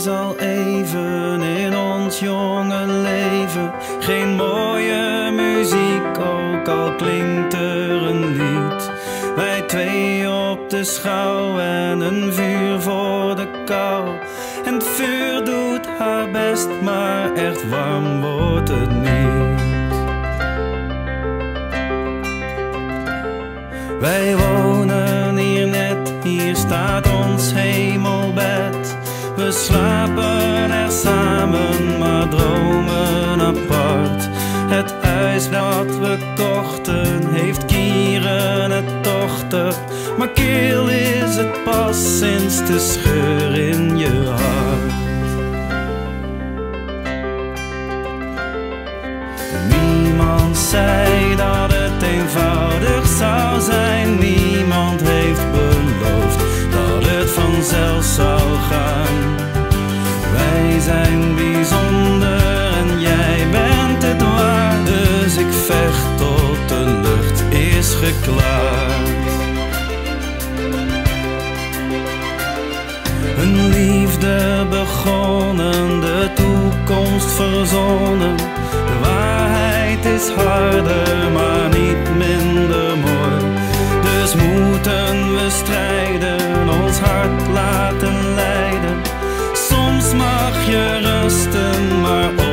is al even in ons jonge leven. Geen mooie muziek, ook al klinkt er een lied. Wij twee op de schouw en een vuur voor de kou. En het vuur doet haar best, maar echt warm wordt het niet. Wij wonen hier net, hier staat ons hemelbed. We slapen er samen, maar dromen apart. Het huis dat we kochten heeft kieren, het dochter. Maar kil is het pas sinds de scheur in je hart. Niemand zei dat het eenvoudig zou zijn. Niemand heeft beloofd dat het vanzelf zou gaan. Wij zijn bijzonder en jij bent het waard. Dus ik vecht tot de lucht is geklaard. Een liefde begonnen, de toekomst verzonnen. De waarheid is harder, maar niet minder mooi. Dus moeten we strijden, ons hart laten leiden. Soms mag je rusten, maar